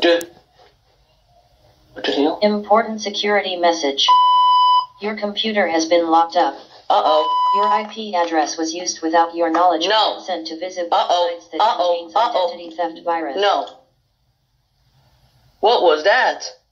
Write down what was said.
What the hell? Important security message. Your computer has been locked up. Your IP address was used without your knowledge No. and sent to visit websites that contains identity theft virus. No. What was that?